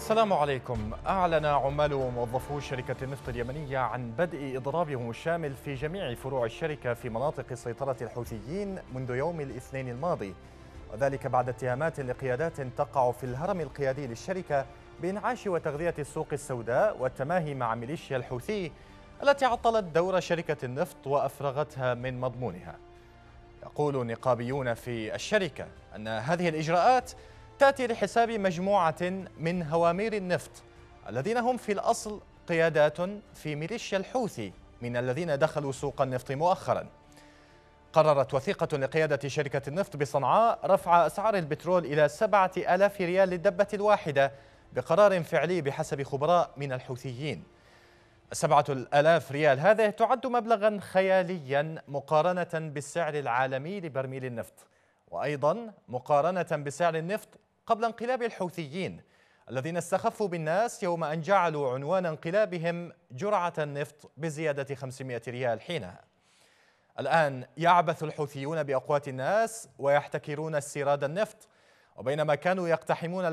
السلام عليكم. أعلن عمال وموظفو شركة النفط اليمنية عن بدء إضرابهم الشامل في جميع فروع الشركة في مناطق سيطرة الحوثيين منذ يوم الاثنين الماضي، وذلك بعد اتهامات لقيادات تقع في الهرم القيادي للشركة بإنعاش وتغذية السوق السوداء والتماهي مع ميليشيا الحوثي التي عطلت دور شركة النفط وأفرغتها من مضمونها. يقول نقابيون في الشركة أن هذه الإجراءات تأتي لحساب مجموعة من هوامير النفط الذين هم في الأصل قيادات في ميليشيا الحوثي من الذين دخلوا سوق النفط مؤخرا. قررت وثيقة لقيادة شركة النفط بصنعاء رفع أسعار البترول إلى 7000 ريال للدبة الواحدة بقرار فعلي بحسب خبراء من الحوثيين. 7000 ريال هذه تعد مبلغا خياليا مقارنة بالسعر العالمي لبرميل النفط، وأيضا مقارنة بسعر النفط قبل انقلاب الحوثيين الذين استخفوا بالناس يوم أن جعلوا عنوان انقلابهم جرعة النفط بزيادة 500 ريال حينها. الآن يعبث الحوثيون بأقوات الناس ويحتكرون استيراد النفط، وبينما كانوا يقتحمون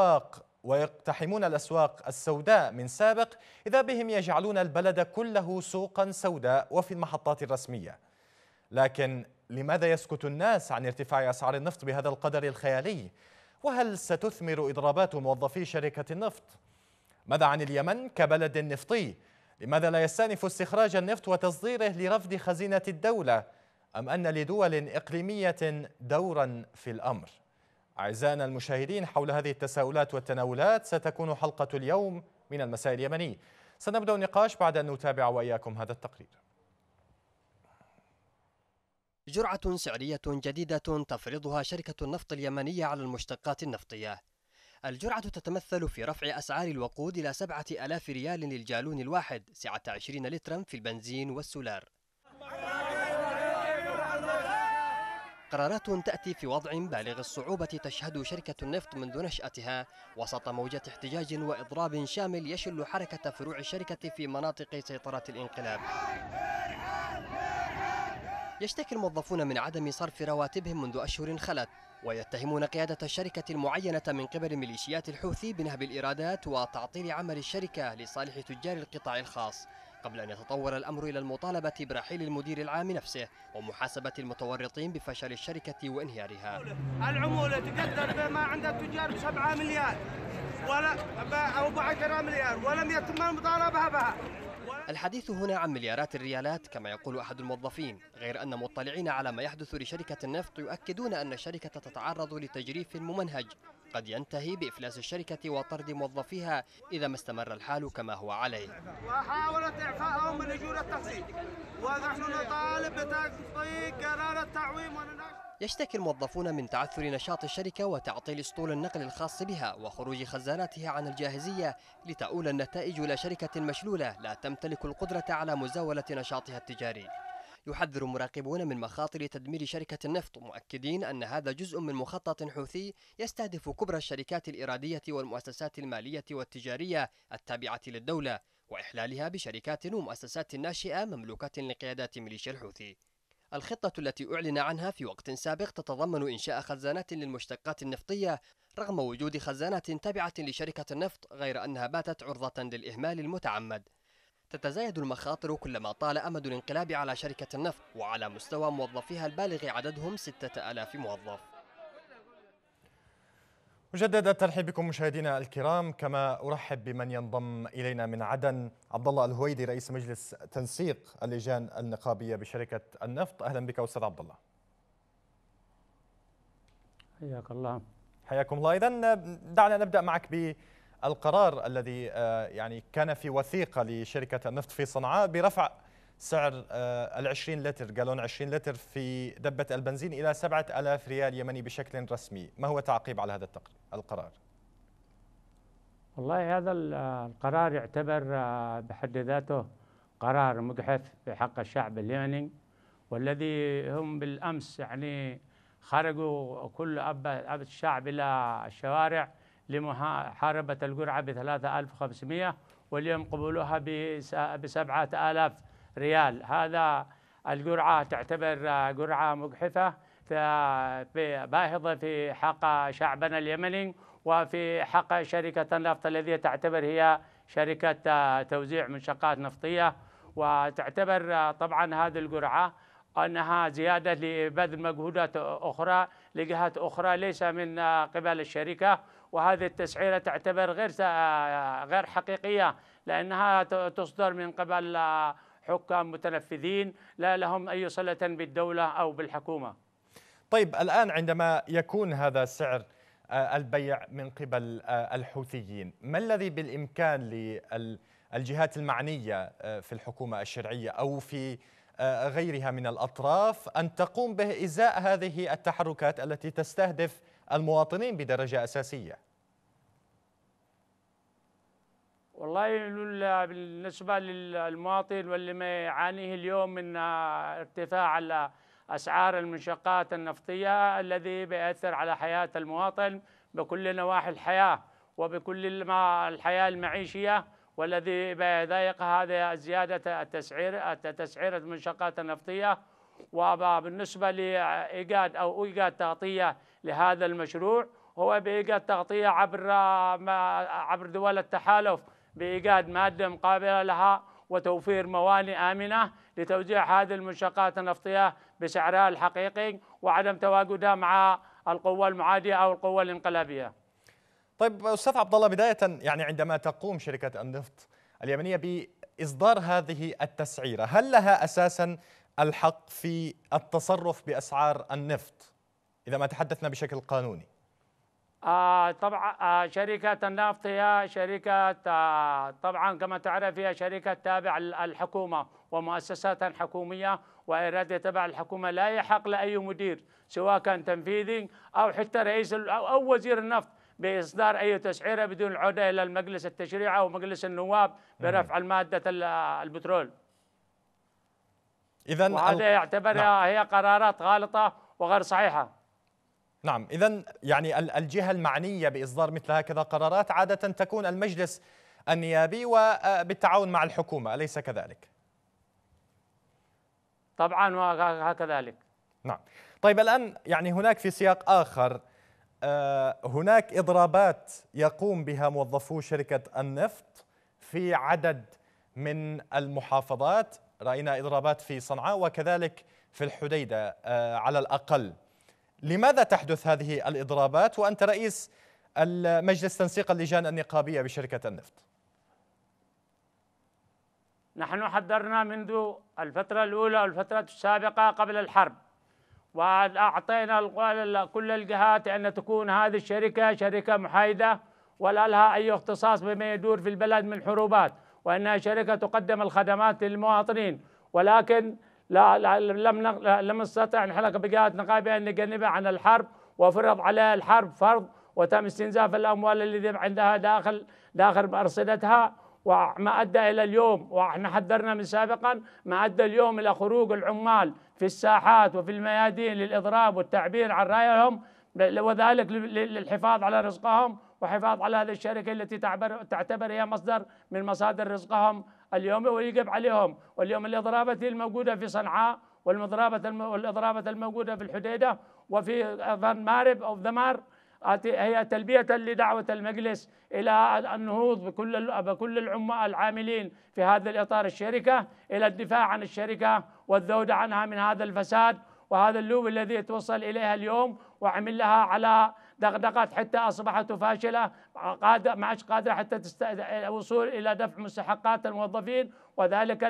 الأسواق السوداء من سابق، إذا بهم يجعلون البلد كله سوقا سوداء وفي المحطات الرسمية. لكن لماذا يسكت الناس عن ارتفاع أسعار النفط بهذا القدر الخيالي؟ وهل ستثمر إضرابات موظفي شركة النفط؟ ماذا عن اليمن كبلد نفطي؟ لماذا لا يستأنف استخراج النفط وتصديره لرفد خزينة الدولة؟ أم أن لدول إقليمية دورا في الأمر؟ أعزائنا المشاهدين، حول هذه التساؤلات والتناولات ستكون حلقة اليوم من المساء اليمني. سنبدأ النقاش بعد أن نتابع وإياكم هذا التقرير. جرعة سعرية جديدة تفرضها شركة النفط اليمنية على المشتقات النفطية. الجرعة تتمثل في رفع أسعار الوقود إلى 7000 ريال للجالون الواحد سعة 20 لترا في البنزين والسولار. قرارات تأتي في وضع بالغ الصعوبة تشهد شركة النفط منذ نشأتها وسط موجة احتجاج وإضراب شامل يشل حركة فروع الشركة في مناطق سيطرة الانقلاب. يشتكي الموظفون من عدم صرف رواتبهم منذ أشهر خلت، ويتهمون قيادة الشركة المعينة من قبل ميليشيات الحوثي بنهب الإيرادات وتعطيل عمل الشركة لصالح تجار القطاع الخاص، قبل أن يتطور الأمر إلى المطالبة برحيل المدير العام نفسه ومحاسبة المتورطين بفشل الشركة وانهيارها. العمولة تقدر بما عند التجار ب7 مليار أو ب10 مليار ولم يتم المطالبة بها. الحديث هنا عن مليارات الريالات كما يقول أحد الموظفين، غير أن مطلعين على ما يحدث لشركة النفط يؤكدون أن الشركة تتعرض لتجريف ممنهج قد ينتهي بإفلاس الشركة وطرد موظفيها إذا ما استمر الحال كما هو عليه. وحاولت إعفائهم من أجور التخزين ونحن نطالب بتطبيق قرار التعويم يشتكي الموظفون من تعثر نشاط الشركة وتعطيل اسطول النقل الخاص بها وخروج خزاناتها عن الجاهزية لتؤول النتائج إلى شركة مشلولة لا تمتلك القدرة على مزاولة نشاطها التجاري. يحذر مراقبون من مخاطر تدمير شركة النفط، مؤكدين أن هذا جزء من مخطط حوثي يستهدف كبرى الشركات الإرادية والمؤسسات المالية والتجارية التابعة للدولة وإحلالها بشركات ومؤسسات ناشئة مملوكة لقيادات ميليشيا الحوثي. الخطة التي أعلن عنها في وقت سابق تتضمن إنشاء خزانات للمشتقات النفطية رغم وجود خزانات تابعة لشركة النفط، غير أنها باتت عرضة للإهمال المتعمد. تتزايد المخاطر كلما طال أمد الانقلاب على شركة النفط وعلى مستوى موظفيها البالغ عددهم 6000 موظف. مجددا الترحيب بكم مشاهدينا الكرام، كما أرحب بمن ينضم إلينا من عدن، عبد الله الهويدي رئيس مجلس تنسيق اللجان النقابية بشركة النفط. أهلا بك أستاذ عبد الله. حياك الله. حياكم الله. إذن دعنا نبدأ معك بالقرار الذي يعني كان في وثيقة لشركة النفط في صنعاء برفع سعر 20 لتر جالون 20 لتر في دبة البنزين إلى 7000 ريال يمني بشكل رسمي. ما هو التعقيب على هذا القرار؟ والله هذا القرار يعتبر بحد ذاته قرار مجحف في حق الشعب اليمني، والذي هم بالأمس يعني خرجوا كل أب الشعب إلى الشوارع لمحاربة الجرعة ب 3500، واليوم قبولها ب 7000 ريال. هذا الجرعة تعتبر جرعة مجحفة باهظة في حق شعبنا اليمني، وفي حق شركة النفط التي تعتبر هي شركة توزيع منشقات نفطية، وتعتبر طبعا هذه القرعة أنها زيادة لبذل مجهودات أخرى لجهات أخرى ليس من قبل الشركة. وهذه التسعيرة تعتبر غير حقيقية، لأنها تصدر من قبل حكام متنفذين لا لهم أي صلة بالدولة أو بالحكومة. طيب الآن عندما يكون هذا سعر البيع من قبل الحوثيين، ما الذي بالإمكان للجهات المعنية في الحكومة الشرعية أو في غيرها من الأطراف أن تقوم به إزاء هذه التحركات التي تستهدف المواطنين بدرجة أساسية؟ والله بالنسبة للمواطن واللي ما يعانيه اليوم من ارتفاع أسعار المنشقات النفطية الذي بيأثر على حياة المواطن بكل نواحي الحياة وبكل الحياة المعيشية، والذي بيضايق هذه زيادة تسعير المنشقات النفطية. وبالنسبة لإيجاد تغطية لهذا المشروع هو بإيجاد تغطية عبر دول التحالف بإيجاد مادة مقابلة لها وتوفير موانئ آمنة لتوزيع هذه المنشقات النفطية بسعرها الحقيقي وعدم تواجدها مع القوى المعادية أو القوى الانقلابية. طيب أستاذ عبد الله، بداية يعني عندما تقوم شركة النفط اليمنية بإصدار هذه التسعيرة، هل لها أساسا الحق في التصرف بأسعار النفط إذا ما تحدثنا بشكل قانوني؟ طبعا شركة النفط هي شركة طبعا كما تعرف هي شركة تابعة الحكومة ومؤسسات حكومية، وإرادة تبع الحكومة لا يحق لأي مدير سواء كان تنفيذي أو حتى رئيس أو وزير النفط بإصدار أي تسعيرة بدون العودة إلى المجلس التشريعي أو مجلس النواب برفع المادة البترول. وهذا يعتبرها هي قرارات غالطة وغير صحيحة. نعم، إذن يعني الجهة المعنية بإصدار مثل هكذا قرارات عادة تكون المجلس النيابي وبالتعاون مع الحكومة، أليس كذلك؟ طبعا وهكذلك. نعم. طيب الآن يعني هناك في سياق آخر هناك إضرابات يقوم بها موظفو شركة النفط في عدد من المحافظات، رأينا إضرابات في صنعاء وكذلك في الحديدة على الأقل. لماذا تحدث هذه الإضرابات وأنت رئيس المجلس تنسيق اللجان النقابية بشركة النفط؟ نحن حذرنا منذ الفترة الأولى والفترة السابقة قبل الحرب، وأعطينا كل الجهات أن تكون هذه الشركة شركة محايدة ولا لها أي اختصاص بما يدور في البلد من حروبات، وأنها شركة تقدم الخدمات للمواطنين، ولكن لم نستطع نحن كجهات نقابية أن نجنبها عن الحرب، وفرض عليها الحرب فرض، وتم استنزاف الأموال التي عندها داخل أرصدتها، وما أدى إلى اليوم، وإحنا حذرنا من سابقا ما أدى اليوم إلى خروج العمال في الساحات وفي الميادين للإضراب والتعبير عن رأيهم، وذلك للحفاظ على رزقهم وحفاظ على هذه الشركة التي تعتبر هي مصدر من مصادر رزقهم اليومي ويجب عليهم. واليوم الإضرابات الموجودة في صنعاء والإضرابات الموجودة في الحديدة وفي مارب أو ذمار هي تلبية لدعوة المجلس إلى النهوض بكل العمال العاملين في هذا الإطار الشركة إلى الدفاع عن الشركة والذود عنها من هذا الفساد وهذا اللوب الذي توصل إليها اليوم، وعمل لها على دغدغات حتى أصبحت فاشلة ما عادش قادرة حتى الوصول إلى دفع مستحقات الموظفين، وذلك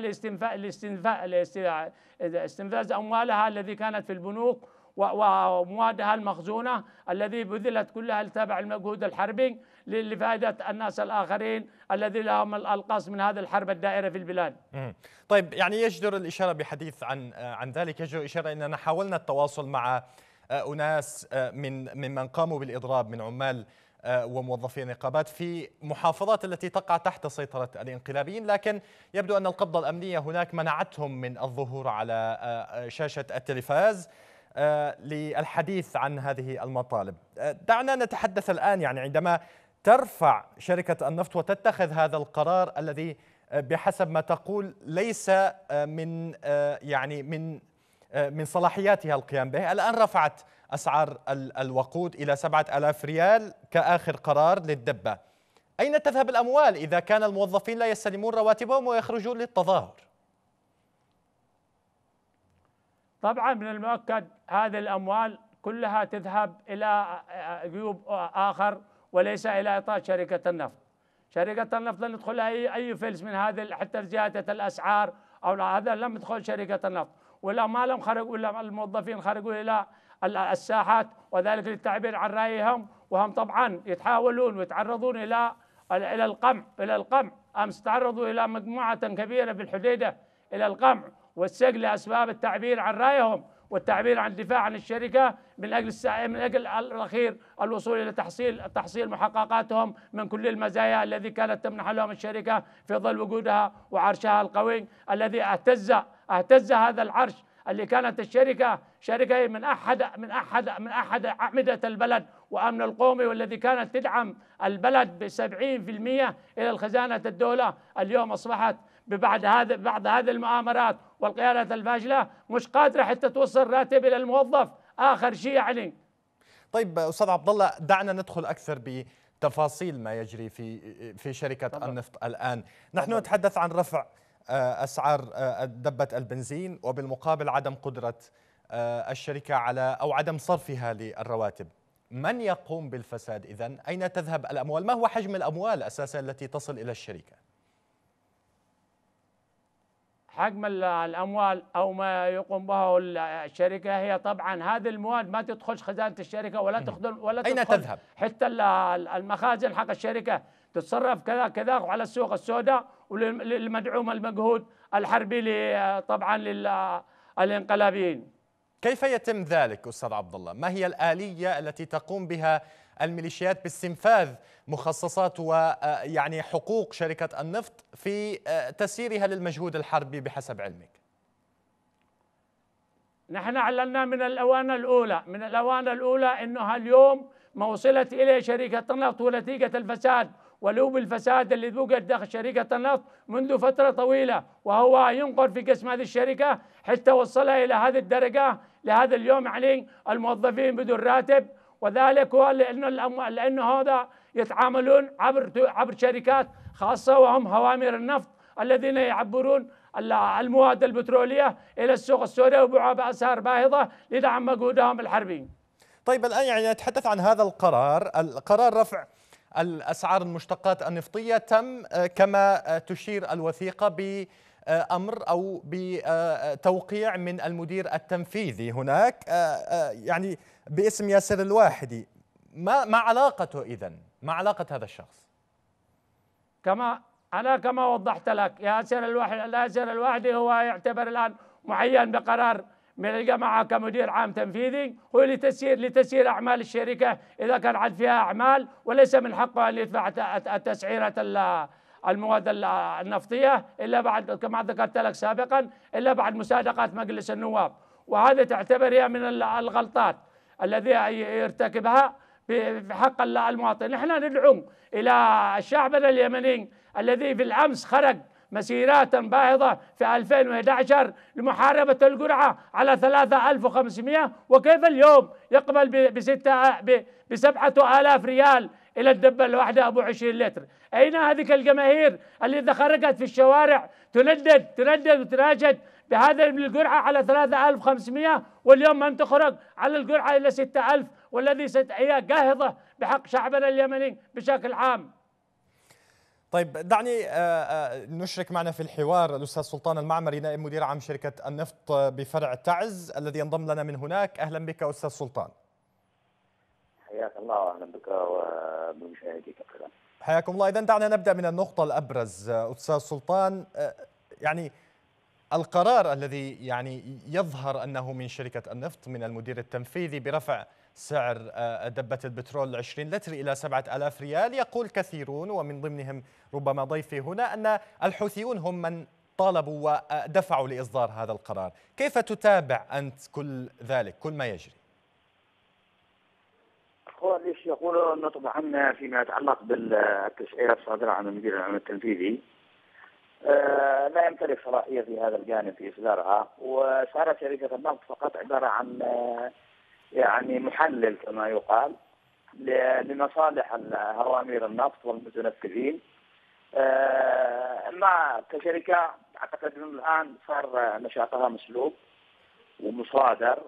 لاستنفاذ أموالها الذي كانت في البنوك وموادها المخزونة الذي بذلت كلها لتابع المجهود الحربي لفائدة الناس الآخرين الذي لهم القصد من هذه الحرب الدائرة في البلاد. طيب يعني يجدر الإشارة بحديث عن ذلك، يجدر الإشارة أننا حاولنا التواصل مع أناس ممن قاموا بالإضراب من عمال وموظفي النقابات في محافظات التي تقع تحت سيطرة الانقلابيين، لكن يبدو أن القبضة الأمنية هناك منعتهم من الظهور على شاشة التلفاز للحديث عن هذه المطالب. دعنا نتحدث الآن، يعني عندما ترفع شركة النفط وتتخذ هذا القرار الذي بحسب ما تقول ليس من صلاحياتها القيام به، الآن رفعت أسعار الوقود إلى 7000 ريال كآخر قرار للدبة. أين تذهب الأموال إذا كان الموظفين لا يستلمون رواتبهم ويخرجون للتظاهر؟ طبعا من المؤكد هذه الأموال كلها تذهب إلى جيوب آخر وليس إلى إطار شركة النفط. شركة النفط لن يدخل أي فلس من هذه حتى زيادة الأسعار أو هذا لم يدخل شركة النفط، ولا ما لم خرجوا إلا الموظفين خرجوا إلى الساحات وذلك للتعبير عن رأيهم، وهم طبعا يتحاولون ويتعرضون إلى القمع. أمس تعرضوا إلى مجموعة كبيرة بالحديدة إلى القمع والسجن لأسباب التعبير عن رأيهم والتعبير عن الدفاع عن الشركة من أجل الأخير الوصول إلى تحصيل محققاتهم من كل المزايا الذي كانت تمنح لهم الشركة في ظل وجودها وعرشها القوي الذي اهتز هذا العرش اللي كانت الشركة من أحد أعمدة البلد وأمن القومي، والذي كانت تدعم البلد ب70% إلى الخزانة الدولة. اليوم أصبحت بعد هذه المؤامرات والقيادة الفاشلة مش قادرة حتى توصل راتب إلى الموظف آخر شيء يعني. طيب أستاذ عبد الله، دعنا ندخل أكثر بتفاصيل ما يجري في شركة النفط الآن. نحن نتحدث عن رفع أسعار دبة البنزين، وبالمقابل عدم قدرة الشركة على أو عدم صرفها للرواتب. من يقوم بالفساد إذن؟ أين تذهب الأموال؟ ما هو حجم الأموال أساسا التي تصل إلى الشركة؟ حجم الأموال أو ما يقوم به الشركة هي طبعا هذه المواد ما تدخلش خزانة الشركة ولا تدخل أين تذهب؟ حتى المخازن حق الشركة تتصرف كذا على السوق السوداء وللمدعوم المجهود الحربي طبعا للانقلابيين. كيف يتم ذلك أستاذ عبد الله؟ ما هي الآلية التي تقوم بها الميليشيات باستنفاذ مخصصات ويعني حقوق شركة النفط في تسييرها للمجهود الحربي بحسب علمك؟ نحن أعلنا من الأوانة الأولى أنها اليوم ما وصلت إليه شركة النفط ونتيجة الفساد ولوب الفساد اللي توجد داخل شركة النفط منذ فترة طويلة، وهو ينقر في قسم هذه الشركة حتى وصلها إلى هذه الدرجة لهذا اليوم عليه الموظفين بدون راتب، وذلك هو لأنه هذا يتعاملون عبر شركات خاصة وهم هوامر النفط الذين يعبرون المواد البترولية إلى السوق السوداء ويبيعوها بأسعار باهظة لدعم مجهودهم الحربي. طيب الآن يعني نتحدث عن هذا القرار رفع الأسعار المشتقات النفطية تم كما تشير الوثيقة بأمر أو بتوقيع من المدير التنفيذي هناك يعني باسم ياسر الواحدي. ما علاقته إذن؟ ما علاقة هذا الشخص؟ كما وضحت لك، ياسر الواحدي هو يعتبر الآن معين بقرار من الجماعة كمدير عام تنفيذي، هو لتسيير أعمال الشركة إذا كان عاد فيها أعمال، وليس من حقه أن يدفع تسعيرة المواد النفطية إلا بعد كما ذكرت لك سابقا إلا بعد مساعدة مجلس النواب، وهذا تعتبر هي من الغلطات الذي يرتكبها في حق المواطن. نحن ندعو إلى شعبنا اليمني الذي في الأمس خرج مسيرات باهظة في 2011 لمحاربة القرعة على 3500، وكيف اليوم يقبل ب7000 ريال إلى الدبة الواحدة أبو 20 لتر؟ أين هذه الجماهير اللي خرجت في الشوارع تندد وتناشد بهذا القرعة على 3500 واليوم من تخرج على القرعة إلى 6000، والذي هي جاهضة بحق شعبنا اليمني بشكل عام. طيب دعني نشرك معنا في الحوار الأستاذ سلطان المعمري نائب مدير عام شركة النفط بفرع تعز الذي ينضم لنا من هناك. أهلا بك أستاذ سلطان. حياك الله وأهلا بك وبمشاهديك الكرام. حياكم الله. إذن دعنا نبدأ من النقطة الأبرز أستاذ سلطان، يعني القرار الذي يعني يظهر أنه من شركة النفط من المدير التنفيذي برفع سعر دبة البترول 20 لتر إلى 7000 ريال. يقول كثيرون ومن ضمنهم ربما ضيفي هنا أن الحوثيون هم من طالبوا ودفعوا لإصدار هذا القرار. كيف تتابع أنت كل ذلك، كل ما يجري؟ هو ليش يقولوا أنه طبعا فيما يتعلق بالتسعيرات الصادرة عن المدير العام التنفيذي لا يمتلك صلاحية في هذا الجانب في إصدارها، وصارت شركة النفط فقط عبارة عن يعني محلل كما يقال لمصالح هوامير النفط والمتنفذين. مع كشركة أعتقد أنه الآن صار نشاطها مسلوب ومصادر،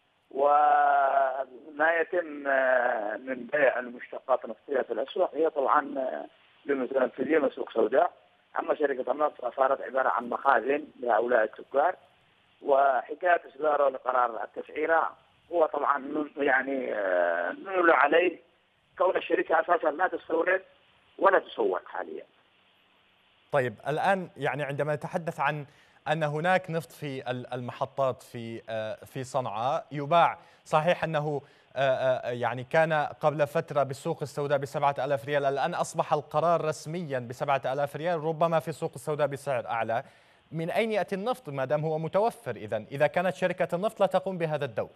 وما يتم من بيع المشتقات النفطية في الأسواق هي طبعا للمتنفذين وسوق سوداء. أما شركة النفط فصارت عبارة عن مخازن لهؤلاء التجار، وحكاية إصداره لقرار التسعيرة هو طبعا يعني نقول عليه كون الشركة أساسا لا تستورد ولا تسوق حاليا. طيب الآن يعني عندما نتحدث عن أن هناك نفط في المحطات في صنعاء يباع، صحيح أنه يعني كان قبل فترة بالسوق السوداء ب7,000 ريال، الآن أصبح القرار رسميا ب7,000 ريال، ربما في السوق السوداء بسعر أعلى. من أين يأتي النفط ما دام هو متوفر؟ إذا كانت شركة النفط لا تقوم بهذا الدور.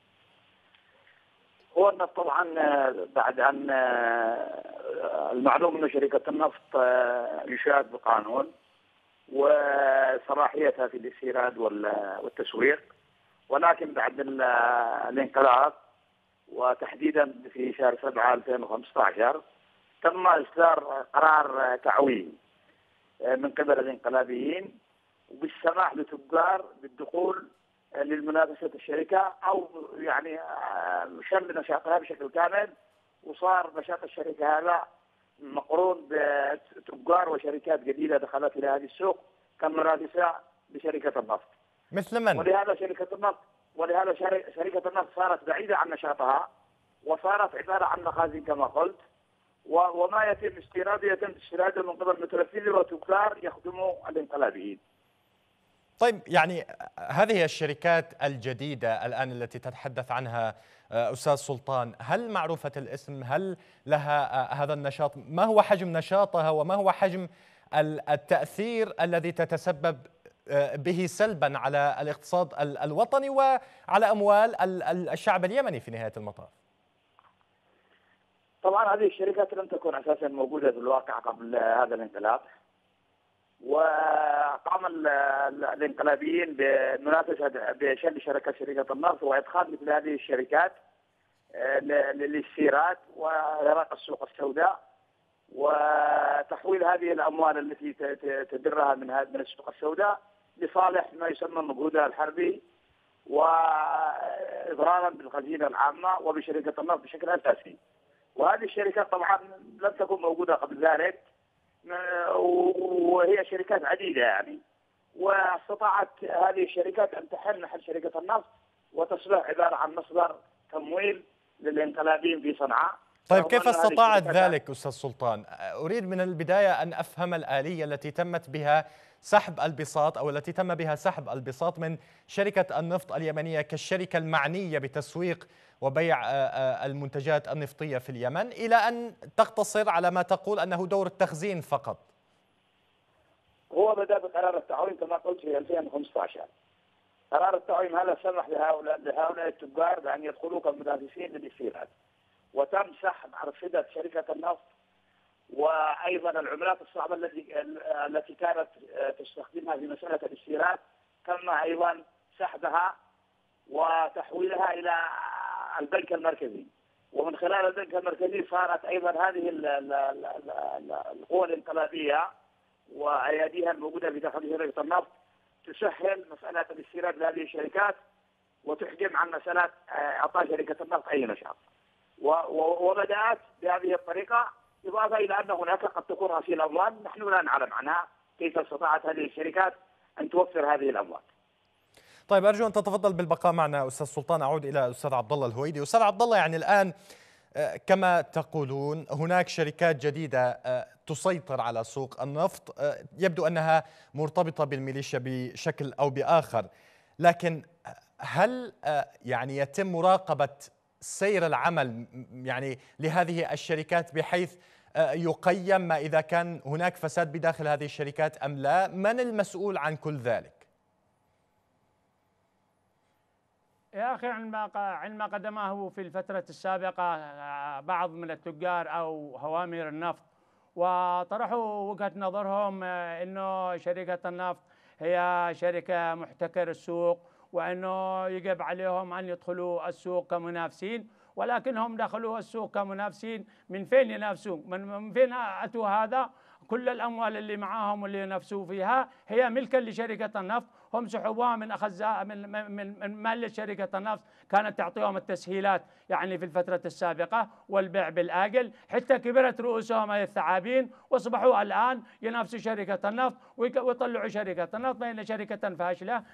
هو النفط طبعا بعد أن المعلوم أن شركة النفط يشاد بقانون وصلاحيتها في الاستيراد والتسويق، ولكن بعد الانقلاب وتحديدا في شهر 7 2015 تم إصدار قرار تعويم من قبل الانقلابيين وبالسماح لتجار بالدخول للمنافسة الشركة أو يعني شل نشاطها بشكل كامل، وصار نشاط الشركة هذا مقرون بتجار وشركات جديدة دخلت إلى هذه السوق كمنافسة لشركة النفط. مثل من؟ ولهذا شركة النفط صارت بعيدة عن نشاطها وصارت عبارة عن مخازن كما قلت، وما يتم استيراده من قبل متنفذين وتجار يخدموا الانقلابيين. طيب يعني هذه الشركات الجديدة الآن التي تتحدث عنها أستاذ سلطان، هل معروفة الاسم؟ هل لها هذا النشاط؟ ما هو حجم نشاطها وما هو حجم التأثير الذي تتسبب به سلبا على الاقتصاد الوطني وعلى أموال الشعب اليمني في نهاية المطاف؟ طبعا هذه الشركات لم تكن أساسا موجودة في الواقع قبل هذا الانقلاب، وقام الانقلابيين بمنافسة بشل شركة النفط وإدخال مثل هذه الشركات للاستيراد وإغراق السوق السوداء وتحويل هذه الأموال التي تدرها من السوق السوداء لصالح ما يسمى المجهودها الحربي وإضرارا بالخزينة العامة وبشركة النفط بشكل أساسي. وهذه الشركات طبعا لم تكن موجودة قبل ذلك، وهي شركات عديدة يعني، واستطاعت هذه الشركات أن تحل محل شركة النفط وتصبح عبارة عن مصدر تمويل للانقلابيين في صنعاء. طيب كيف استطاعت ذلك أستاذ سلطان؟ أريد من البداية أن أفهم الآلية التي تمت بها سحب البساط أو التي تم بها سحب البساط من شركة النفط اليمنية كالشركة المعنية بتسويق وبيع المنتجات النفطية في اليمن، إلى أن تقتصر على ما تقول أنه دور التخزين فقط. هو بدأ بقرار التعويم كما قلت في 2015. قرار التعويم هذا سمح لهؤلاء التجار بأن يدخلوا كمنافسين للاستيراد، وتم سحب أرصدة شركة النفط وأيضا العملات الصعبة التي كانت تستخدمها في مسألة الاستيراد، تم أيضا سحبها وتحويلها إلى البنك المركزي، ومن خلال البنك المركزي صارت أيضا هذه القوى الانقلابية وأياديها الموجودة في داخل شركة النفط تسهل مسألة الاستيراد لهذه الشركات وتحجم عن مسألة إعطاء شركة النفط أي نشاط. وبدأت بهذه الطريقة، إضافة إلى أن هناك قد تكون غسيل أموال نحن لا نعلم عنها كيف استطاعت هذه الشركات أن توفر هذه الأموال. طيب أرجو أن تتفضل بالبقاء معنا أستاذ سلطان. أعود إلى الأستاذ عبد الله الهويدي. أستاذ عبد الله، يعني الآن كما تقولون هناك شركات جديدة تسيطر على سوق النفط، يبدو أنها مرتبطة بالميليشيا بشكل أو بآخر، لكن هل يعني يتم مراقبة سير العمل يعني لهذه الشركات بحيث يقيم ما إذا كان هناك فساد بداخل هذه الشركات أم لا؟ من المسؤول عن كل ذلك؟ يا أخي، عندما قدمه في الفترة السابقة بعض من التجار أو هوامير النفط وطرحوا وجهة نظرهم أنه شركة النفط هي شركة محتكر السوق وأنه يجب عليهم أن يدخلوا السوق كمنافسين، ولكنهم دخلوا السوق كمنافسين. من فين ينافسون؟ من فين أتوا هذا؟ كل الأموال اللي معاهم واللي ينافسوا فيها هي ملكا لشركة النفط، هم سحبوها من أخزاء من مال شركة النفط، كانت تعطيهم التسهيلات يعني في الفترة السابقة والبيع بالآجل، حتى كبرت رؤوسهم هي الثعابين وأصبحوا الآن ينافسوا شركة النفط ويطلعوا شركة النفط بأن شركة فاشلة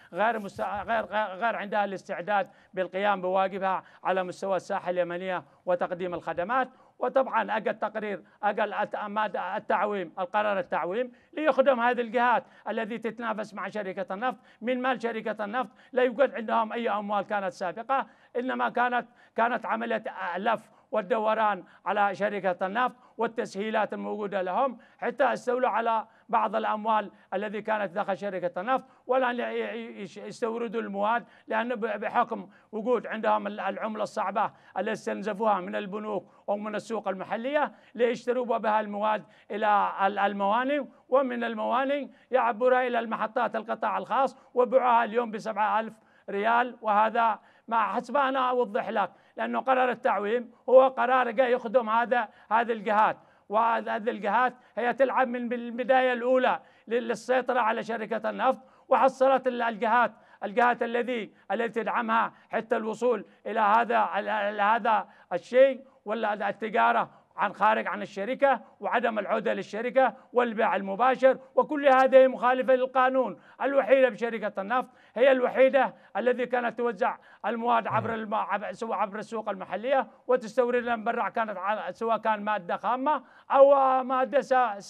غير عندها الاستعداد بالقيام بواجبها على مستوى الساحة اليمنية وتقديم الخدمات. وطبعا أقل التعويم، القرار التعويم ليخدم هذه الجهات التي تتنافس مع شركة النفط من مال شركة النفط. لا يوجد عندهم أي أموال كانت سابقة، إنما كانت عملية لف والدوران على شركة النفط والتسهيلات الموجودة لهم حتى استولوا على بعض الأموال التي كانت داخل شركة النفط، ولن يستوردوا المواد لأن بحكم وجود عندهم العملة الصعبة التي استنزفوها من البنوك أو من السوق المحلية ليشتروا بها المواد إلى الموانئ، ومن الموانئ يعبرها إلى المحطات القطاع الخاص وبيعها اليوم ب7,000 ريال. وهذا ما حسب أنا أوضح لك، لأنه قرار التعويم هو قرار جاي يخدم هذه الجهات، وهذه الجهات هي تلعب من البداية الأولى للسيطرة على شركة النفط، وحصلت الجهات التي تدعمها حتى الوصول إلى هذا الشيء ولا التجارة خارج عن الشركة وعدم العودة للشركة والبيع المباشر، وكل هذه مخالفة للقانون. الوحيدة بشركة النفط هي الوحيدة التي كانت توزع المواد عبر السوق المحلية وتستوردها من برا، سواء كان مادة خامة أو مادة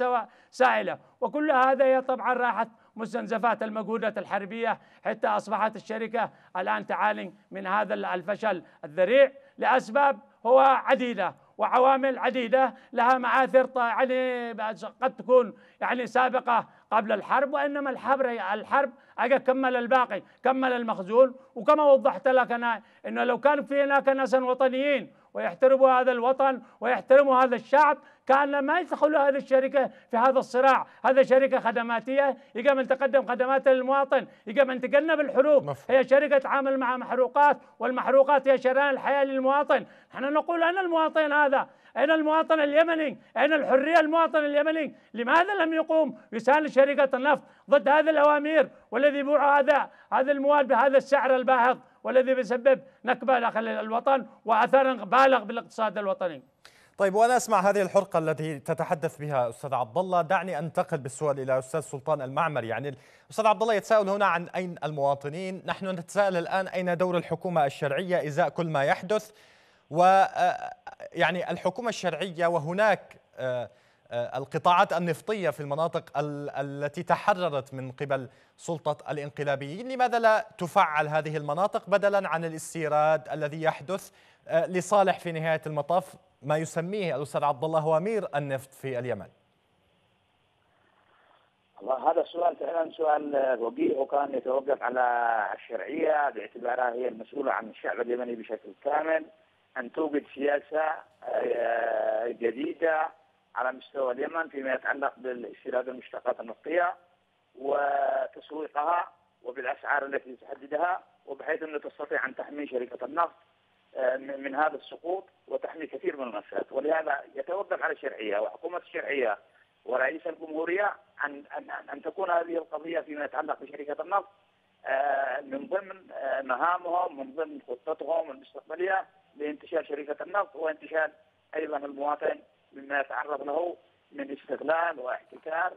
سائلة، وكل هذا هي طبعا راحت مستنزفات المجهودات الحربية حتى أصبحت الشركة الآن تعاني من هذا الفشل الذريع لأسباب هو عديدة وعوامل عديدة لها معاثر يعني قد تكون يعني سابقة قبل الحرب، وإنما الحرب أجى كمل الباقي، كمل المخزون. وكما وضحت لك أنا إنه لو كان في هناك ناس وطنيين ويحترموا هذا الوطن ويحترموا هذا الشعب كان ما يدخلوا هذه الشركة في هذا الصراع. هذا شركة خدماتية يجب أن تقدم خدمات للمواطن، يجب أن تتجنب الحروب. هي شركة تعامل مع محروقات، والمحروقات هي شريان الحياة للمواطن. نحن نقول أين المواطن هذا؟ أين المواطن اليمني؟ أين الحرية المواطن اليمني؟ لماذا لم يقوم يساند شركة النفط ضد هذه الأوامر والذي يبيع هذا المواد بهذا السعر الباهظ والذي بيسبب نكبة داخل الوطن وأثر بالغ بالاقتصاد الوطني؟ طيب، وأنا أسمع هذه الحرقة التي تتحدث بها أستاذ عبد الله، دعني أنتقل بالسؤال إلى أستاذ سلطان المعمر. يعني أستاذ عبد الله يتساءل هنا عن أين المواطنين، نحن نتساءل الآن أين دور الحكومة الشرعية إزاء كل ما يحدث، ويعني الحكومة الشرعية وهناك القطاعات النفطية في المناطق التي تحررت من قبل سلطة الانقلابيين، لماذا لا تفعل هذه المناطق بدلا عن الاستيراد الذي يحدث لصالح في نهاية المطاف ما يسميه الأستاذ عبد الله هوامير النفط في اليمن؟ والله هذا السؤال فعلا سؤال وجيه، وكان يتوقف على الشرعية باعتبارها هي المسؤولة عن الشعب اليمني بشكل كامل أن توجد سياسة جديدة على مستوى اليمن فيما يتعلق بالاستيراد المشتقات النفطية وتسويقها وبالأسعار التي تحددها، وبحيث أنه تستطيع أن تحمي شركة النفط من هذا السقوط وتحمي كثير من المنافسات. ولهذا يتوقف على الشرعية وحكومة الشرعية ورئيس الجمهورية أن تكون هذه القضية فيما يتعلق بشركة النفط من ضمن مهامهم، من ضمن خطتهم المستقبلية لانتشال شركة النفط وانتشال أيضا المواطن مما يتعرض له من استغلال واحتكار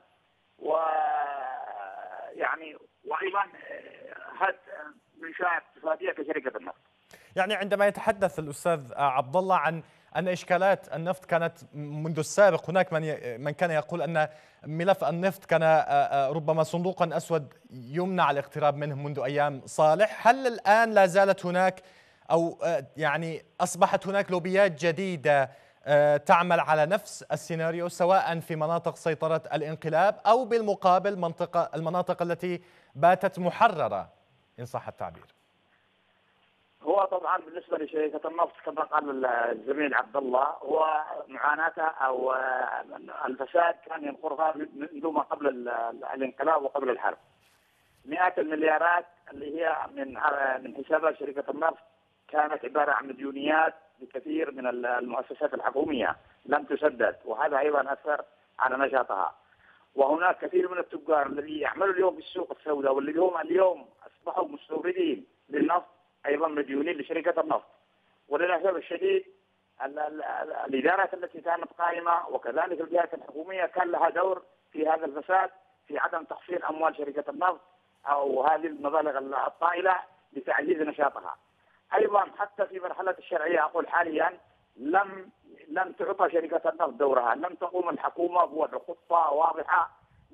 ويعني وأيضا هد منشآت اقتصادية كشركة النفط. يعني عندما يتحدث الأستاذ عبد الله عن أن إشكالات النفط كانت منذ السابق، هناك من كان يقول أن ملف النفط كان ربما صندوقا أسود يمنع الاقتراب منه منذ أيام صالح. هل الآن لا زالت هناك أو يعني أصبحت هناك لوبيات جديدة تعمل على نفس السيناريو سواء في مناطق سيطرة الانقلاب أو بالمقابل المناطق التي باتت محررة إن صح التعبير؟ هو طبعا بالنسبه لشركه النفط كما قال الزميل عبد الله، هو معاناتها او الفساد كان ينقرها منذ ما قبل الانقلاب وقبل الحرب. مئات المليارات اللي هي من حسابات شركة النفط كانت عبارة عن مديونيات لكثير من المؤسسات الحكومية لم تسدد، وهذا أيضا أثر على نشاطها. وهناك كثير من التجار الذي يعملوا اليوم في السوق السوداء واللي هم اليوم أصبحوا مستوردين للنفط أيضا مديونين لشركة النفط. وللأسف الشديد الإدارات التي كانت قائمة وكذلك الجهات الحكومية كان لها دور في هذا الفساد، في عدم تحصيل أموال شركة النفط أو هذه المبالغ الطائلة لتعزيز نشاطها. أيضا حتى في مرحلة الشرعية أقول حاليا لم تعطى شركة النفط دورها، لم تقوم الحكومة بوضع خطة واضحة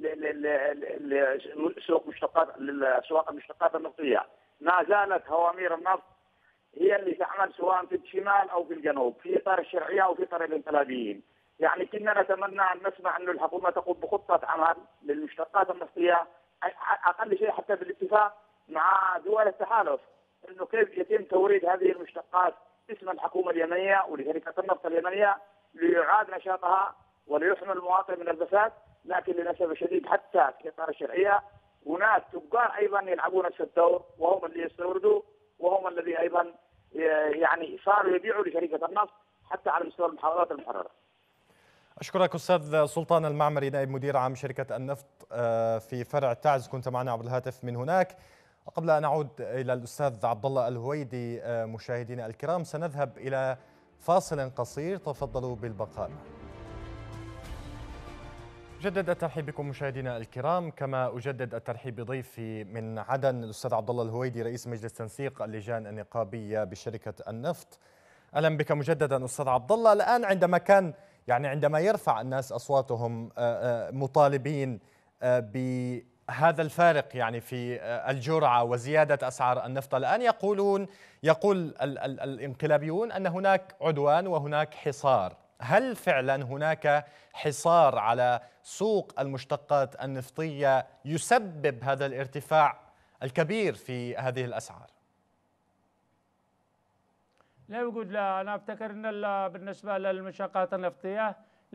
لسوق المشتقات النفطية. ما زالت هوامير النفط هي اللي تعمل سواء في الشمال أو في الجنوب، في إطار الشرعية أو في إطار الانقلابيين. يعني كنا نتمنى أن نسمع أن الحكومة تقوم بخطة عمل للمشتقات النفطية، أقل شيء حتى بالاتفاق مع دول التحالف، أنه كيف يتم توريد هذه المشتقات باسم الحكومة اليمنية ولشركة النفط اليمنية ليعاد نشاطها وليحمي المواطن من الفساد. لكن للأسف الشديد حتى في إطار الشرعية هناك تجار أيضا يلعبون نفس الدور، وهم اللي يستوردوا وهم الذي أيضا يعني صاروا يبيعوا لشركة النفط حتى على مستوى المحافظات المحررة. أشكرك أستاذ سلطان المعمري نائب مدير عام شركة النفط في فرع تعز، كنت معنا عبر الهاتف من هناك. قبل أن أعود إلى الأستاذ عبد الله الهويدي مشاهدينا الكرام سنذهب إلى فاصل قصير، تفضلوا بالبقاء. أجدد الترحيب بكم مشاهدينا الكرام، كما أجدد الترحيب بضيفي من عدن الأستاذ عبد الله الهويدي رئيس مجلس تنسيق اللجان النقابية بشركة النفط. أهلا بك مجددا أستاذ عبد الله. الآن عندما يرفع الناس أصواتهم مطالبين بهذا الفارق في الجرعة وزيادة أسعار النفط، الآن يقول الانقلابيون أن هناك عدوان وهناك حصار. هل فعلا هناك حصار على سوق المشتقات النفطية يسبب هذا الارتفاع الكبير في هذه الأسعار؟ لا يوجد. لا، أنا أفتكر أن بالنسبة للمشتقات النفطية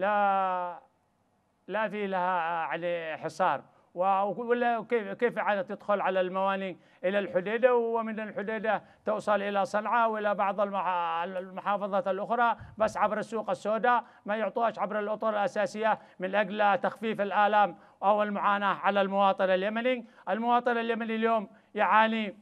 لا في لها حصار. ولا كيف عاد تدخل على الموانئ إلى الحديدة، ومن الحديدة توصل إلى صنعاء وإلى بعض المحافظات الأخرى، بس عبر السوق السوداء، ما يعطوهاش عبر الأطر الأساسية من أجل تخفيف الآلام أو المعاناة على المواطن اليمني. المواطن اليمني اليوم يعاني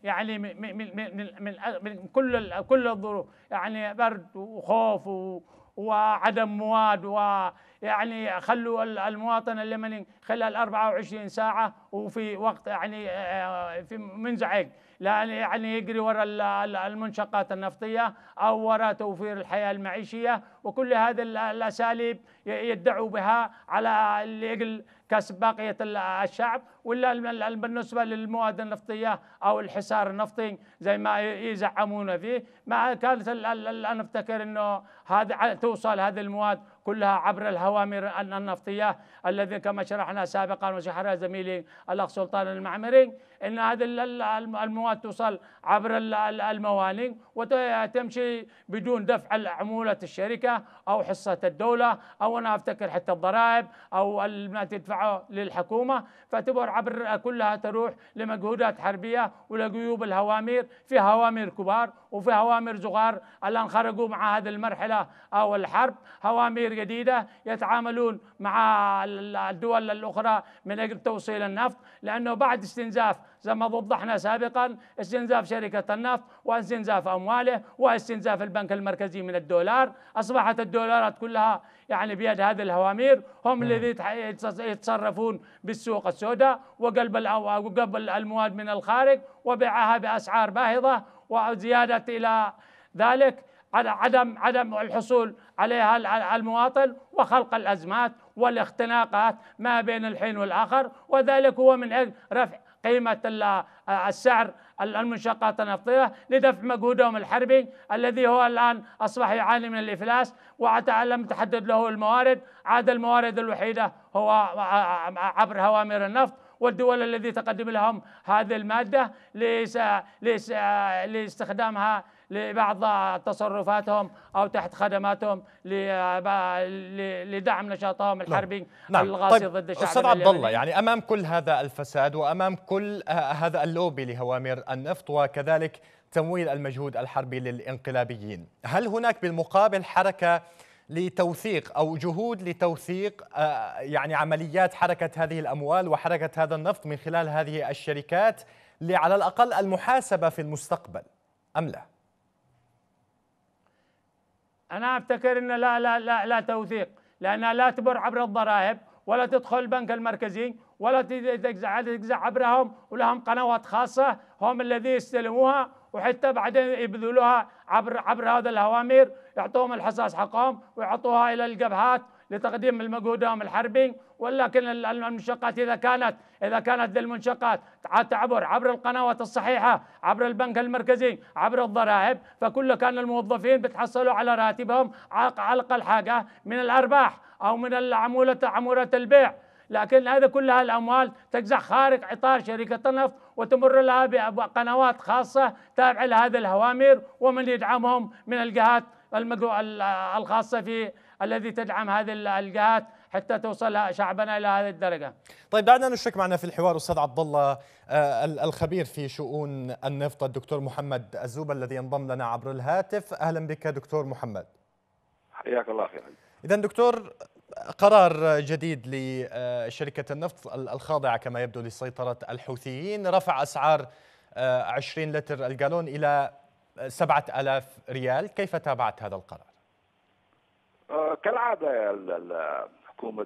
من كل الظروف، يعني برد وخوف وعدم مواد، ويعني خلوا المواطن اليمني خلال 24 ساعة وفي وقت في منزعج، يعني يجري وراء المنشقات النفطية أو وراء توفير الحياة المعيشية، وكل هذه الأساليب يدعوا بها على لأجل كسب باقية الشعب. ولا بالنسبة للمواد النفطية أو الحصار النفطي زي ما يزعمون فيه، ما كانت أنا أفتكر أنه توصل هذه المواد كلها عبر الهوامر النفطية الذي كما شرحنا سابقا وشرح زميلي الأخ سلطان المعمري، أن هذه المواد توصل عبر الموانئ وتمشي بدون دفع عمولة الشركة أو حصة الدولة، أو أنا أفتكر حتى الضرائب أو ما تدفعه للحكومة، فتبر عبر كلها تروح لمجهودات حربية ولجيوب الهوامير. في هوامير كبار وفي هوامير صغار الآن خرجوا مع هذه المرحلة أو الحرب، هوامير جديدة يتعاملون مع الدول الأخرى من أجل توصيل النفط، لأنه بعد استنزاف زي ما وضحنا سابقا، استنزاف شركة النفط واستنزاف أمواله واستنزاف البنك المركزي من الدولار، أصبحت الدولارات كلها بيد هذه الهوامير، هم الذين يتصرفون بالسوق السوداء وقلب المواد من الخارج وبيعها بأسعار باهظة، وزيادة إلى ذلك عدم الحصول عليها المواطن، وخلق الأزمات والاختناقات ما بين الحين والآخر، وذلك هو من أجل رفع قيمة السعر المنشقات النفطية لدفع مجهودهم الحربي الذي هو الآن أصبح يعاني من الإفلاس ولم تحدد له الموارد. عاد الموارد الوحيدة هو عبر هوامير النفط، والدول التي تقدم لهم هذه المادة لاستخدامها لبعض تصرفاتهم أو تحت خدماتهم لدعم نشاطهم الحربي الغاصي ضد الشعب أستاذ عبد الله، اليمني. يعني أمام كل هذا الفساد وأمام كل هذا اللوبي لهوامير النفط وكذلك تمويل المجهود الحربي للانقلابيين، هل هناك بالمقابل حركة لتوثيق أو جهود لتوثيق يعني عمليات حركة هذه الأموال وحركة هذا النفط من خلال هذه الشركات على الأقل المحاسبة في المستقبل أم لا؟ أنا أفتكر أن لا توثيق، لأنها لا تمر عبر الضرائب ولا تدخل البنك المركزي ولا تجزع عبرهم، ولهم قنوات خاصة هم الذي يستلموها، وحتى بعدين يبذلوها عبر هذا الهوامير، يعطوهم الحصص حقهم ويعطوها إلى الجبهات لتقديم مجهودهم الحربي. ولكن المنشقات إذا كانت ذي المنشقات تعبر عبر القنوات الصحيحة، عبر البنك المركزي، عبر الضرائب، فكل كان الموظفين بتحصلوا على راتبهم على الأقل حاجة من الأرباح أو من عمولة البيع. لكن هذا كلها الأموال تجزع خارج إطار شركة النفط وتمر لها بقنوات خاصة تابعة لهذه الهوامير، ومن يدعمهم من الجهات الخاصة في الذي تدعم هذه الجهات حتى توصل شعبنا إلى هذه الدرجة. طيب، دعنا نشرك معنا في الحوار أستاذ عبد الله الخبير في شؤون النفط الدكتور محمد الزوبة الذي انضم لنا عبر الهاتف. أهلا بك دكتور محمد. حياك الله خير. إذا دكتور، قرار جديد لشركة النفط الخاضعة كما يبدو لسيطرة الحوثيين رفع أسعار 20 لتر الجالون إلى 7000 ريال، كيف تابعت هذا القرار؟ كالعادة حكومة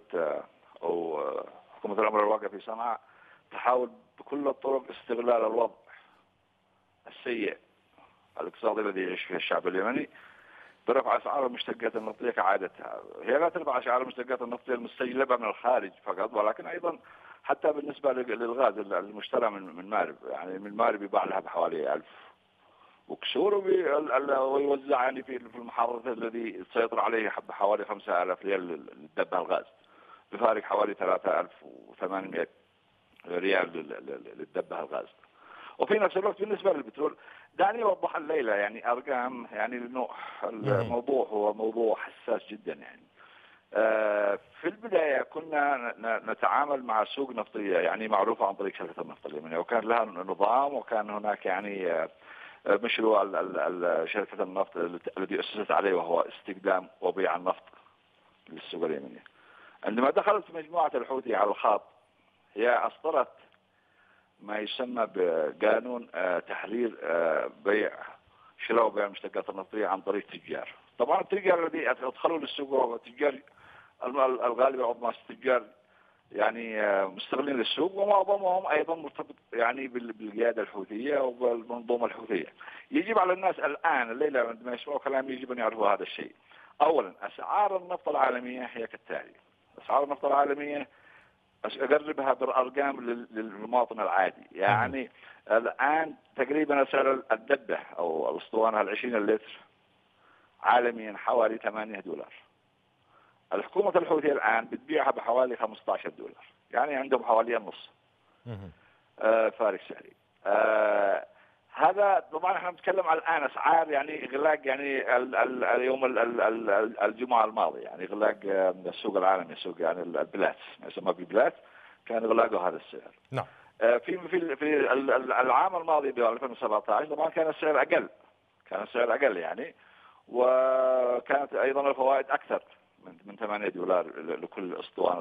الأمر الواقع في صنعاء تحاول بكل الطرق استغلال الوضع السيء الاقتصادي الذي يعيش فيه الشعب اليمني برفع أسعار المشتقات النفطية كعادتها. هي لا ترفع أسعار المشتقات النفطية المستجلبة من الخارج فقط، ولكن أيضا حتى بالنسبة للغاز المشترى من مارب، يعني من مارب يباع لها بحوالي 1000 وكسور، ويوزع يعني في المحافظة الذي تسيطر عليه بحوالي 5000 ريال للدبة الغاز، بفارق حوالي 3800 ريال للدبة الغاز. وفي نفس الوقت بالنسبة للبترول، دعني أوضح الليلة يعني أرقام، يعني لأنه الموضوع هو موضوع حساس جدا. يعني في البداية كنا نتعامل مع سوق نفطية يعني معروفة عن طريق شركة النفط اليمنية، وكان لها نظام، وكان هناك يعني مشروع شركة النفط الذي أسست عليه وهو استخدام وبيع النفط للسوق اليمنية. عندما دخلت مجموعة الحوثي على الخط، هي أصدرت ما يسمى بقانون تحرير بيع شراء وبيع المشتقات النفطية عن طريق تجار. طبعا التجار الذي أدخلوا للسوق هو تجار الغالب العظمى التجار يعني مستغلين للسوق، ومعظمهم أيضا مرتبط يعني بالقيادة الحوثية وبالمنظومة الحوثية. يجب على الناس الآن الليلة عندما يسمعوا كلامي يجب أن يعرفوا هذا الشيء. أولا، أسعار النفط العالمية هي كالتالي. أسعار النفط العالمية أقربها بالأرقام للمواطن العادي. يعني الآن تقريبا سعر الدبة أو الأسطوانة 20 لتر عالميا حوالي $8. الحكومة الحوثية الآن بتبيعها بحوالي $15، يعني عندهم حوالي النص فارق سعري. هذا طبعا احنا بنتكلم الآن أسعار يعني إغلاق يعني اليوم الجمعة الماضي، يعني إغلاق السوق العالمي، سوق يعني البلات ما يسمى بالبلات، كان إغلاقه هذا السعر. نعم. في العام الماضي ب 2017 طبعا كان السعر أقل، يعني، وكانت أيضا الفوائد أكثر من $8 لكل أسطوانة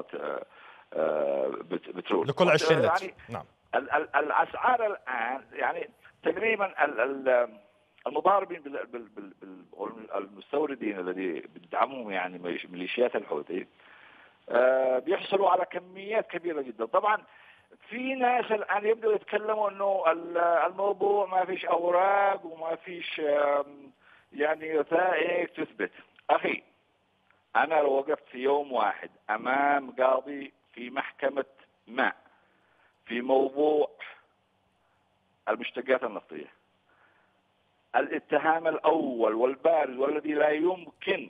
بترول لكل 20 لتر. يعني نعم. الأسعار الآن يعني تقريبا المضاربين المستوردين الذي بيدعمهم يعني ميليشيات الحوثي بيحصلوا على كميات كبيرة جدا. طبعا في ناس الآن يبدأوا يتكلموا أنه الموضوع ما فيش أوراق وما فيش يعني وثائق تثبت. أخي، أنا لو وقفت في يوم واحد أمام قاضي في محكمة ما في موضوع المشتقات النفطية، الاتهام الأول والبارز والذي لا يمكن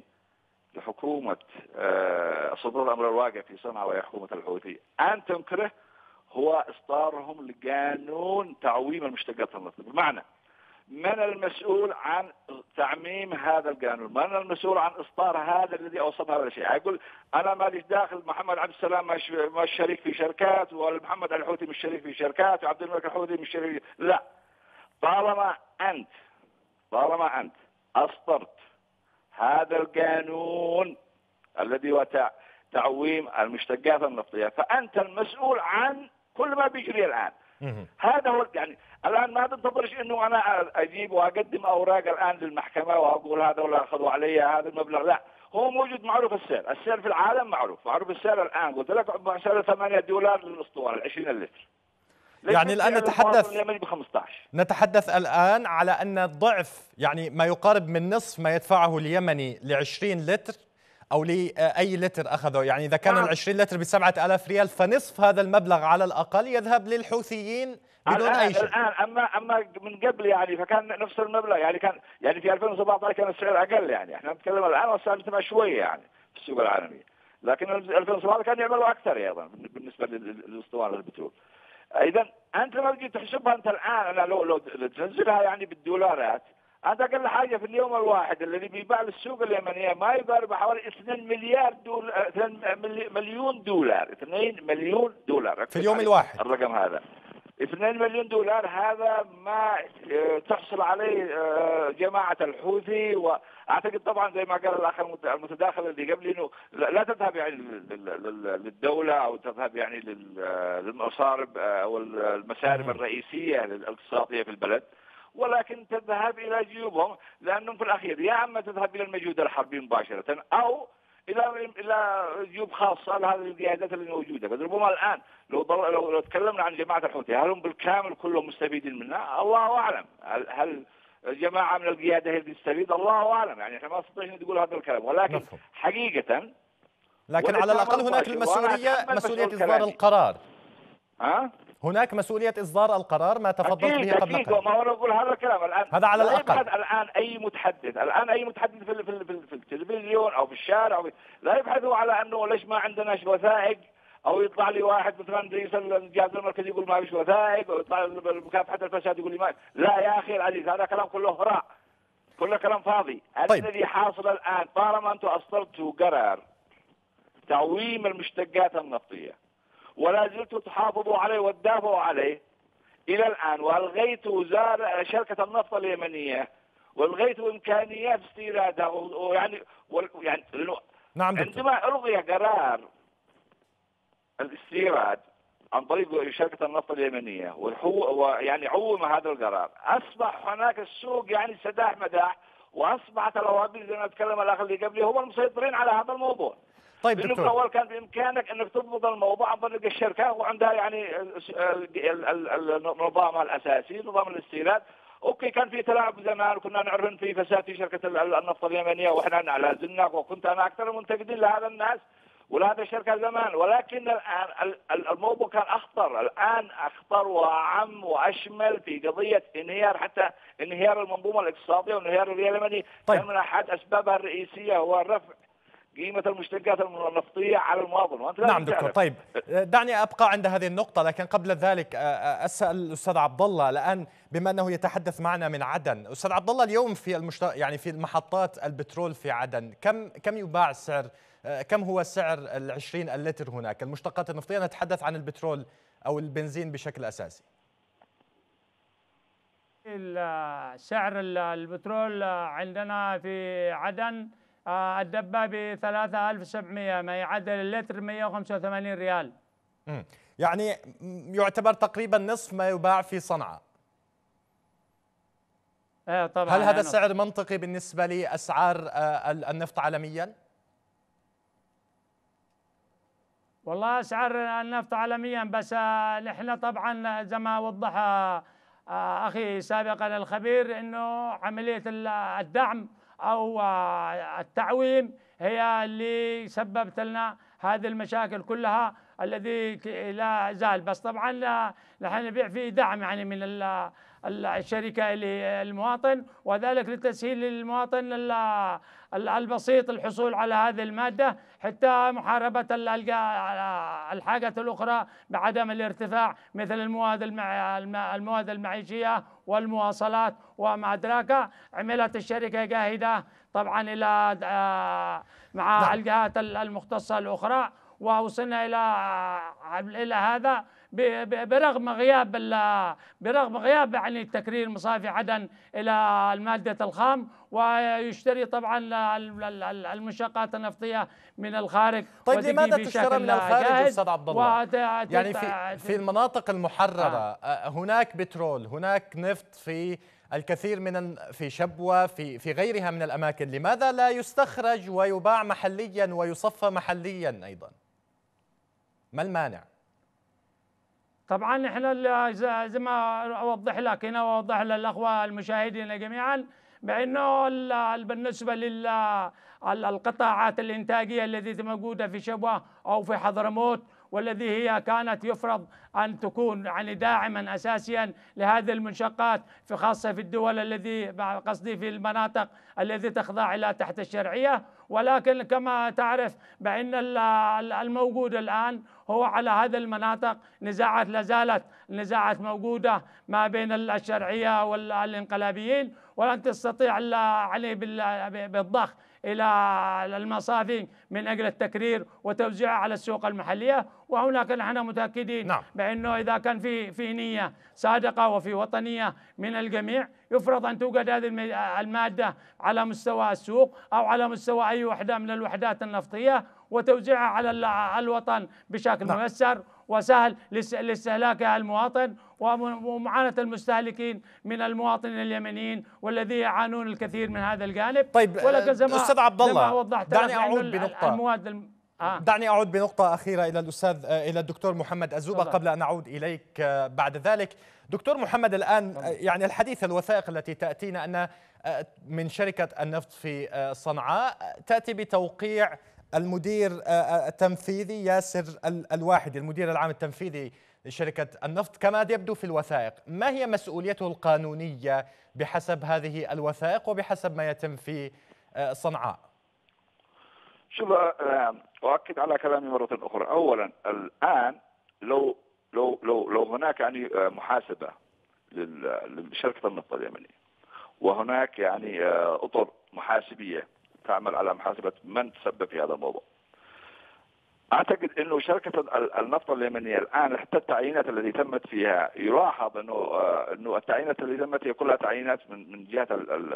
لحكومة سلطات الأمر الواقع في صنعاء وهي حكومة الحوثي أن تنكره هو إصدارهم لقانون تعويم المشتقات النفطية. بمعنى من المسؤول عن تعميم هذا القانون؟ من المسؤول عن إصدار هذا الذي أوصلنا هذا الشيء؟ يقول أنا ماليش داخل، محمد عبد السلام مش شريك في شركات، ومحمد الحوثي مش شريك في شركات، وعبد الملك الحوثي مش شريك. لا، طالما أنت أصدرت هذا القانون الذي هو تعويم المشتقات النفطية، فأنت المسؤول عن كل ما بيجري الآن. هذا هو يعني الآن ما تنتظرش إنه أنا أجيب وأقدم أوراق الآن للمحكمة وأقول هذا ولا أخذوا علي هذا المبلغ. لا، هو موجود، معروف السعر في العالم، معروف السعر الآن. قلت لك سعر $8 للأسطوانة 20 لتر. يعني الآن نتحدث الآن على أن ضعف، يعني ما يقارب من نصف ما يدفعه اليمني ل20 لتر أو لأي لتر أخذه. يعني إذا كان 20 لتر ب7,000 ريال، فنصف هذا المبلغ على الأقل يذهب للحوثيين بدون أي شيء. الآن أما من قبل يعني فكان نفس المبلغ، يعني كان يعني في 2017 كان السعر أقل. يعني احنا نتكلم الآن والسعر ارتفع شوية يعني في السوق العالمية، لكن 2017 كان يعملوا أكثر أيضا بالنسبة للأسطوانة البترول. إذا أنت لما تجي تحسبها أنت الآن، أنا لو تنزلها يعني بالدولارات، أنت أقل حاجة في اليوم الواحد الذي بيباع للسوق اليمنية ما يقارب حوالي 2 مليون دولار. 2 مليون دولار في اليوم الواحد. الرقم هذا 2 مليون دولار، هذا ما تحصل عليه جماعة الحوثي. وأعتقد طبعا زي ما قال الأخ المتداخل اللي قبل إنه لا تذهب يعني للدولة أو تذهب يعني للمصارب أو المسارب الرئيسية الاقتصادية في البلد، ولكن تذهب إلى جيوبهم، لأنهم في الأخير يا أما تذهب إلى المجهود الحربي مباشرة أو إلى جيوب خاصة لهذه القيادات اللي موجودة. ربما الآن لو تكلمنا عن جماعة الحوثي، هل هم بالكامل كلهم مستفيدين منها؟ الله أعلم. هل جماعة من القيادة هي اللي تستفيد؟ الله أعلم. يعني احنا ما نستطيع نقول هذا الكلام، ولكن حقيقة لكن على الأقل هناك المسؤولية، مسؤولية إصدار القرار. هناك مسؤولية إصدار القرار ما تفضلت به قبل قليل. ما هو نقول هذا الكلام الآن، هذا على الأقل. الآن أي متحدث في التلفزيون أو في الشارع لا يبحثوا على أنه ليش ما عندناش وثائق، أو يطلع لي واحد مثلا رئيس الجهاز المركزي يقول ما فيش وثائق، أو يطلع مكافحة الفساد يقول لي ما. لا يا أخي العزيز، هذا كلام كله هراء، كله كلام فاضي. طيب. الذي حاصل الآن طالما أنتم أصدرتوا قرار تعويم المشتقات النفطية ولا زلتوا تحافظوا عليه وتدافعوا عليه إلى الآن، وألغيتوا شركة النفط اليمنية والغيتوا إمكانيات استيرادها، ويعني نعم عندما ألغي قرار الاستيراد عن طريق شركة النفط اليمنية ويعني عوم هذا القرار، أصبح هناك السوق يعني سداح مداح، وأصبحت الروابط زي ما تكلم الأخ اللي قبلي هم المسيطرين على هذا الموضوع. طيب دكتور، بالأول كان بإمكانك أنك تضبط الموضوع عن طريق الشركة وعندها يعني النظام الأساسي، نظام الاستيراد. أوكي، كان في تلاعب زمان وكنا نعرف في فساد في شركة النفط اليمنية، وإحنا لازلنا، وكنت أنا أكثر المنتقدين لهذا الناس ولهذا الشركة زمان. ولكن الآن الموضوع كان أخطر، الآن أخطر وأعم وأشمل في قضية انهيار، حتى انهيار المنظومة الاقتصادية وانهيار الريال اليمني. طيب. كان من أحد أسبابها الرئيسية هو رفع قيمة المشتقات النفطية على المواطن. نعم دكتور. طيب دعني أبقى عند هذه النقطة، لكن قبل ذلك أسأل الأستاذ عبد الله الآن، بما أنه يتحدث معنا من عدن. أستاذ عبد الله، اليوم في يعني في محطات البترول في عدن كم يباع السعر؟ كم هو سعر 20 اللتر هناك المشتقات النفطية؟ نتحدث عن البترول أو البنزين بشكل أساسي. سعر البترول عندنا في عدن الدبة ب 3700، ما يعادل اللتر 185 ريال. يعني يعتبر تقريبا نصف ما يباع في صنعاء. طبعا. هل هذا سعر منطقي بالنسبة لأسعار النفط عالميا؟ والله أسعار النفط عالميا، بس نحن طبعا زي ما وضح أخي سابقا الخبير أنه عملية الدعم أو التعويم هي اللي سببت لنا هذه المشاكل كلها، الذي لا زال، بس طبعا نحن نبيع فيه دعم يعني من الشركة للمواطن، وذلك لتسهيل للمواطن البسيط الحصول على هذه المادة، حتى محاربة الحاجة الأخرى بعدم الارتفاع مثل المواد المعيشية والمواصلات وما أدراك. عملت الشركة جاهدة طبعا إلى مع الجهات المختصة الأخرى، ووصلنا إلى هذا برغم غياب يعني التكرير مصافي عدن إلى المادة الخام، ويشتري طبعا المنشقات النفطية من الخارج. طيب لماذا تشترى من الخارج أستاذ عبد الله؟ يعني في المناطق المحررة هناك بترول، هناك نفط في الكثير في شبوة، في غيرها من الأماكن، لماذا لا يستخرج ويباع محليا ويصفى محليا أيضا؟ ما المانع؟ طبعا احنا زي ما اوضح لك هنا واوضح للاخوه المشاهدين جميعا بانه بالنسبه للقطاعات الانتاجيه التي موجوده في شبوه او في حضرموت، والذي هي كانت يفرض أن تكون يعني داعما أساسيا لهذه المنشقات، في خاصة في الدول الذي قصدي في المناطق التي تخضع إلى تحت الشرعية. ولكن كما تعرف بأن الموجود الآن هو على هذه المناطق نزاعات، لا زالت نزاعات موجودة ما بين الشرعية والانقلابيين، ولن تستطيع عليه بالضخ إلى المصافي من أجل التكرير وتوزيعها على السوق المحلية. وهناك نحن متأكدين بأنه إذا كان في نية صادقة وفي وطنية من الجميع يفرض أن توجد هذه المادة على مستوى السوق أو على مستوى أي وحدة من الوحدات النفطية، وتوزيعها على الوطن بشكل ميسر وسهل لاستهلاكها المواطن ومعاناة المستهلكين من المواطنين اليمنيين والذي يعانون الكثير من هذا الجانب. طيب أستاذ عبد الله، دعني أعود بنقطة أخيرة إلى الدكتور محمد أزوبة قبل أن أعود إليك بعد ذلك. دكتور محمد، الآن يعني الحديث الوثائق التي تأتينا أن من شركة النفط في صنعاء تأتي بتوقيع المدير التنفيذي ياسر الواحدي، المدير العام التنفيذي لشركة النفط كما يبدو في الوثائق. ما هي مسؤوليته القانونية بحسب هذه الوثائق وبحسب ما يتم في صنعاء؟ شوف، أؤكد على كلامي مرة أخرى. أولا الآن لو هناك يعني محاسبة لشركة النفط اليمنية، وهناك يعني أطر محاسبية تعمل على محاسبة من تسبب في هذا الموضوع، أعتقد أنه شركة النفط اليمنية الآن حتى التعيينات التي تمت فيها يلاحظ أنه التعيينات التي تمت هي كلها تعيينات من جهة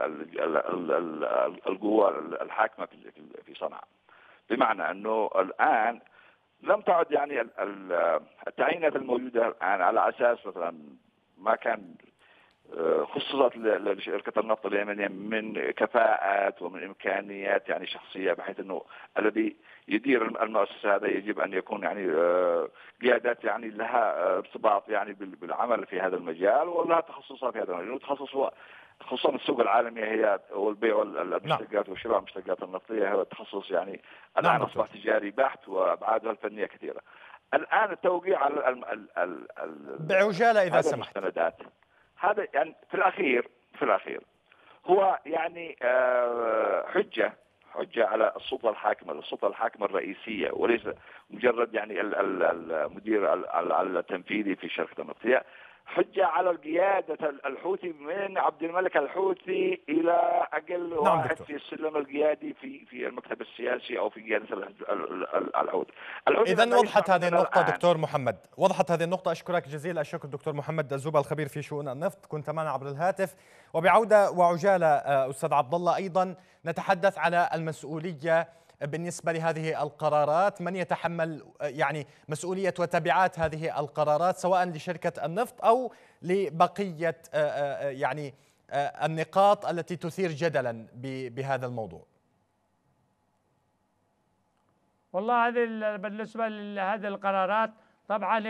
القوى الحاكمة في صنعاء، بمعنى أنه الآن لم تعد يعني التعيينات الموجودة الآن على أساس مثلا ما كان خصصت لشركة النفط اليمنية من كفاءات ومن إمكانيات يعني شخصية، بحيث أنه الذي يدير المؤسسة هذا يجب أن يكون يعني قيادات يعني لها ارتباط يعني بالعمل في هذا المجال ولها تخصصات في هذا المجال. تخصص خصوصا السوق العالمي هو البيع والمشتقات وشراء المشتقات النفطية، هذا التخصص يعني الآن أصبح تجاري بحت وأبعاده الفنية كثيرة. الآن التوقيع على بعجالة إذا سمحت المستندات هذا يعني في الأخير هو يعني حجة على السلطة الحاكمة الرئيسية، وليس مجرد يعني المدير التنفيذي في شركة النفط. حجة على القيادة الحوثي من عبد الملك الحوثي إلى أقل واحد في السلم القيادي في المكتب السياسي أو في قيادة الحوثي. إذن وضحت هذه النقطة دكتور محمد، وضحت هذه النقطة. أشكرك جزيل الشكر دكتور محمد أزوبة الخبير في شؤون النفط، كنت معنا عبر الهاتف. وبعودة وعجالة أستاذ عبد الله، أيضا نتحدث على المسؤولية بالنسبة لهذه القرارات، من يتحمل يعني مسؤولية وتبعات هذه القرارات سواء لشركة النفط أو لبقية يعني النقاط التي تثير جدلا بهذا الموضوع؟ والله هذه بالنسبة لهذه القرارات طبعا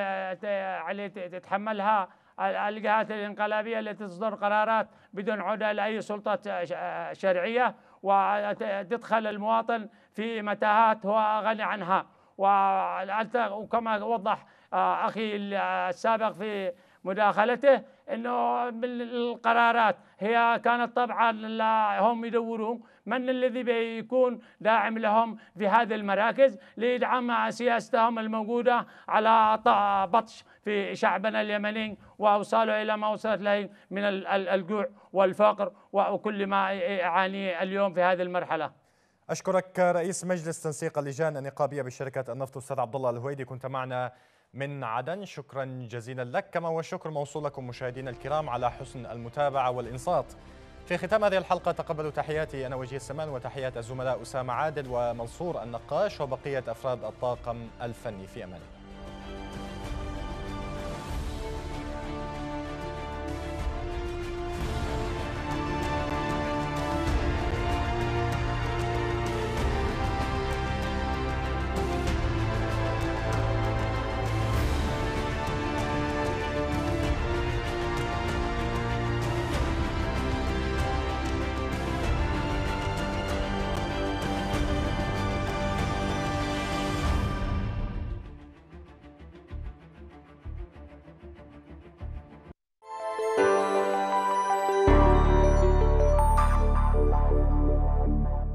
تتحملها الجهات الانقلابية التي تصدر قرارات بدون عودة لأي سلطة شرعية، وتدخل المواطن في متاهات هو غني عنها. وكما وضح أخي السابق في مداخلته أنه القرارات هي كانت طبعا هم يدورون من الذي بيكون داعم لهم في هذه المراكز ليدعم سياستهم الموجودة على بطش في شعبنا اليمني وأوصاله إلى ما وصلت له من الجوع والفقر وكل ما يعاني اليوم في هذه المرحلة. أشكرك رئيس مجلس تنسيق اللجان النقابية بشركة النفط أستاذ عبد الله الهويدي، كنت معنا من عدن. شكرا جزيلا لك، كما والشكر موصول لكم مشاهدينا الكرام على حسن المتابعة والإنصات. في ختام هذه الحلقة تقبلوا تحياتي أنا وجيه السمان وتحيات الزملاء أسامة عادل ومنصور النقاش وبقية أفراد الطاقم الفني. في أمان الله.